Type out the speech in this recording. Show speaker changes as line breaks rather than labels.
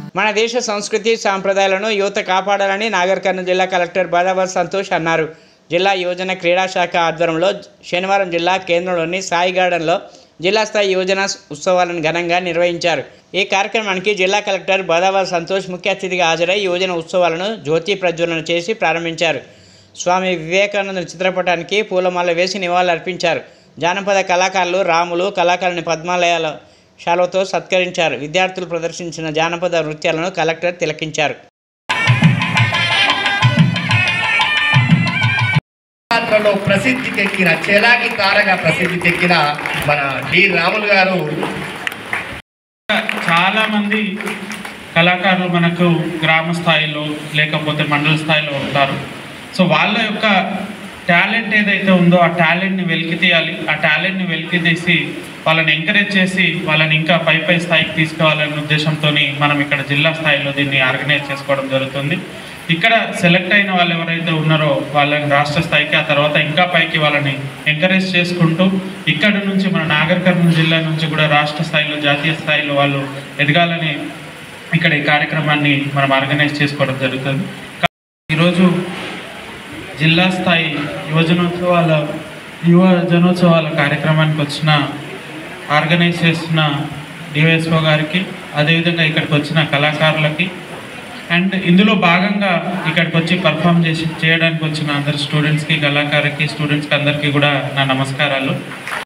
మన దేశ సంస్కృతి సాంప్రదాయాలను యువత కాపాడాలని నాగర్ కర్నూలు జిల్లా కలెక్టర్ బాదావర్ సంతోష్ అన్నారు. జిల్లా యువజన క్రీడా శాఖ ఆధ్వర్యంలో శనివారం జిల్లా కేంద్రంలోని సాయి గార్డెన్లో జిల్లా స్థాయి యువజన ఉత్సవాలను ఘనంగా నిర్వహించారు. ఈ కార్యక్రమానికి జిల్లా కలెక్టర్ బాదావర్ సంతోష్ ముఖ్య అతిథిగా హాజరై యువజన ఉత్సవాలను జ్యోతి ప్రజ్వలన చేసి ప్రారంభించారు. స్వామి వివేకానంద చిత్రపటానికి పూలమాల వేసి నివాళులర్పించారు. జానపద కళాకారులు రాములు కళాకారుని పద్మాలయాల శాలతో సత్కరించారు. విద్యార్థులు ప్రదర్శించిన జానపద నృత్యాలను కలెక్టర్ తిలకించారు.
ప్రసిద్ధికెక్కిన చెలాకి తారగా ప్రసిద్ధికెక్కిన మన డి రాములు గారు.
చాలామంది కళాకారులు మనకు గ్రామ స్థాయిలో లేకపోతే మండల స్థాయిలో ఉంటారు. సో వాళ్ళ యొక్క టాలెంట్ ఏదైతే ఉందో ఆ టాలెంట్ని వెలికి తీయాలి. ఆ టాలెంట్ని వెలికి తీసి వాళ్ళని ఎంకరేజ్ చేసి వాళ్ళని ఇంకా పై స్థాయికి తీసుకురావాలనే ఉద్దేశంతో మనం ఇక్కడ జిల్లా స్థాయిలో దీన్ని ఆర్గనైజ్ చేసుకోవడం జరుగుతుంది. ఇక్కడ సెలెక్ట్ అయిన వాళ్ళు ఎవరైతే ఉన్నారో వాళ్ళని రాష్ట్ర స్థాయికి, ఆ తర్వాత ఇంకా పైకి వాళ్ళని ఎంకరేజ్ చేసుకుంటూ ఇక్కడ నుంచి మన నాగర్ కర్నూలు జిల్లా నుంచి కూడా రాష్ట్ర స్థాయిలో జాతీయ స్థాయిలో వాళ్ళు ఎదగాలని ఇక్కడ ఈ కార్యక్రమాన్ని మనం ఆర్గనైజ్ చేసుకోవడం జరుగుతుంది. ఈరోజు జిల్లా స్థాయి యువజనోత్సవాల కార్యక్రమానికి వచ్చిన ఆర్గనైజ్ చేస్తున్న డివైఎస్ఓ గారికి, అదేవిధంగా ఇక్కడికి వచ్చిన కళాకారులకి అండ్ ఇందులో భాగంగా ఇక్కడికి వచ్చి పర్ఫామ్ చేయడానికి వచ్చిన అందరు స్టూడెంట్స్కి, కళాకారులకి, స్టూడెంట్స్కి అందరికీ కూడా నా నమస్కారాలు.